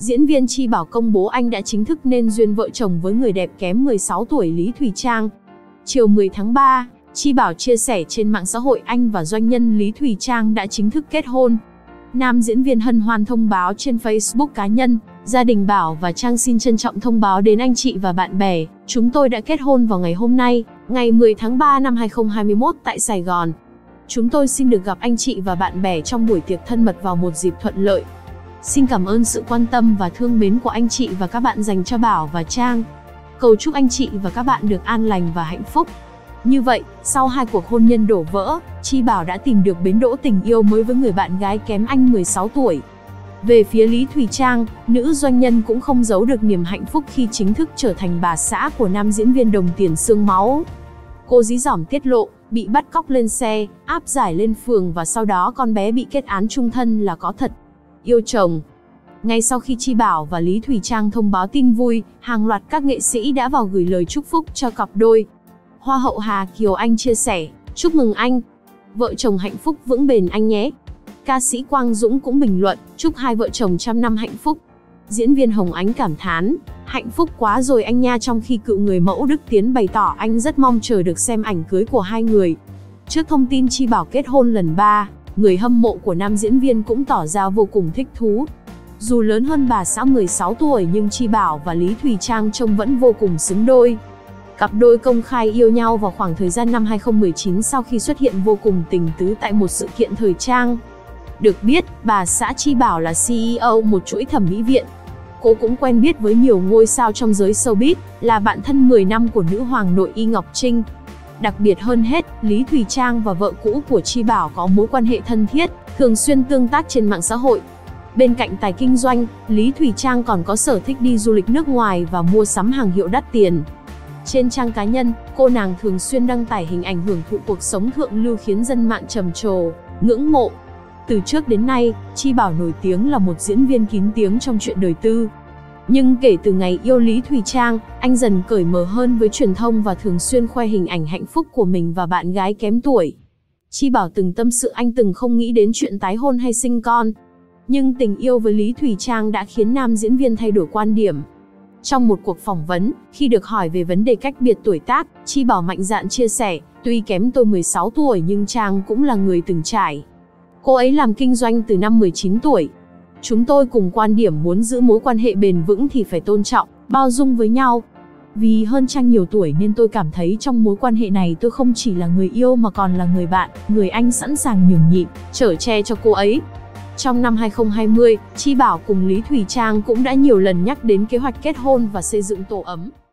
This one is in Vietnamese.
diễn viên Chi Bảo công bố anh đã chính thức nên duyên vợ chồng với người đẹp kém 16 tuổi Lý Thùy Trang. Chiều 10 tháng 3, Chi Bảo chia sẻ trên mạng xã hội anh và doanh nhân Lý Thùy Trang đã chính thức kết hôn. Nam diễn viên hân hoan thông báo trên Facebook cá nhân, gia đình Bảo và Trang xin trân trọng thông báo đến anh chị và bạn bè, chúng tôi đã kết hôn vào ngày hôm nay, ngày 10 tháng 3 năm 2021 tại Sài Gòn. Chúng tôi xin được gặp anh chị và bạn bè trong buổi tiệc thân mật vào một dịp thuận lợi. Xin cảm ơn sự quan tâm và thương mến của anh chị và các bạn dành cho Bảo và Trang. Cầu chúc anh chị và các bạn được an lành và hạnh phúc. Như vậy, sau 2 cuộc hôn nhân đổ vỡ, Chi Bảo đã tìm được bến đỗ tình yêu mới với người bạn gái kém anh 16 tuổi. Về phía Lý Thùy Trang, nữ doanh nhân cũng không giấu được niềm hạnh phúc khi chính thức trở thành bà xã của nam diễn viên đồng tiền xương máu. Cô dí dỏm tiết lộ, bị bắt cóc lên xe, áp giải lên phường và sau đó con bé bị kết án chung thân là có thật. Yêu chồng. Ngay sau khi Chi Bảo và Lý Thùy Trang thông báo tin vui, hàng loạt các nghệ sĩ đã vào gửi lời chúc phúc cho cặp đôi. Hoa hậu Hà Kiều Anh chia sẻ, chúc mừng anh. Vợ chồng hạnh phúc vững bền anh nhé. Ca sĩ Quang Dũng cũng bình luận, chúc hai vợ chồng trăm năm hạnh phúc. Diễn viên Hồng Ánh cảm thán, hạnh phúc quá rồi anh nha, trong khi cựu người mẫu Đức Tiến bày tỏ anh rất mong chờ được xem ảnh cưới của hai người. Trước thông tin Chi Bảo kết hôn lần 3, người hâm mộ của nam diễn viên cũng tỏ ra vô cùng thích thú. Dù lớn hơn bà xã 16 tuổi nhưng Chi Bảo và Lý Thùy Trang trông vẫn vô cùng xứng đôi. Cặp đôi công khai yêu nhau vào khoảng thời gian năm 2019 sau khi xuất hiện vô cùng tình tứ tại một sự kiện thời trang. Được biết, bà xã Chi Bảo là CEO một chuỗi thẩm mỹ viện. Cô cũng quen biết với nhiều ngôi sao trong giới showbiz, là bạn thân 10 năm của nữ hoàng nội y Ngọc Trinh. Đặc biệt hơn hết, Lý Thùy Trang và vợ cũ của Chi Bảo có mối quan hệ thân thiết, thường xuyên tương tác trên mạng xã hội. Bên cạnh tài kinh doanh, Lý Thùy Trang còn có sở thích đi du lịch nước ngoài và mua sắm hàng hiệu đắt tiền. Trên trang cá nhân, cô nàng thường xuyên đăng tải hình ảnh hưởng thụ cuộc sống thượng lưu khiến dân mạng trầm trồ, ngưỡng mộ. Từ trước đến nay, Chi Bảo nổi tiếng là một diễn viên kín tiếng trong chuyện đời tư. Nhưng kể từ ngày yêu Lý Thùy Trang, anh dần cởi mở hơn với truyền thông và thường xuyên khoe hình ảnh hạnh phúc của mình và bạn gái kém tuổi. Chi Bảo từng tâm sự anh từng không nghĩ đến chuyện tái hôn hay sinh con. Nhưng tình yêu với Lý Thùy Trang đã khiến nam diễn viên thay đổi quan điểm. Trong một cuộc phỏng vấn, khi được hỏi về vấn đề cách biệt tuổi tác, Chi Bảo mạnh dạn chia sẻ, tuy kém tôi 16 tuổi nhưng Trang cũng là người từng trải. Cô ấy làm kinh doanh từ năm 19 tuổi. Chúng tôi cùng quan điểm muốn giữ mối quan hệ bền vững thì phải tôn trọng, bao dung với nhau. Vì hơn Trang nhiều tuổi nên tôi cảm thấy trong mối quan hệ này tôi không chỉ là người yêu mà còn là người bạn, người anh sẵn sàng nhường nhịn, chở che cho cô ấy. Trong năm 2020, Chi Bảo cùng Lý Thùy Trang cũng đã nhiều lần nhắc đến kế hoạch kết hôn và xây dựng tổ ấm.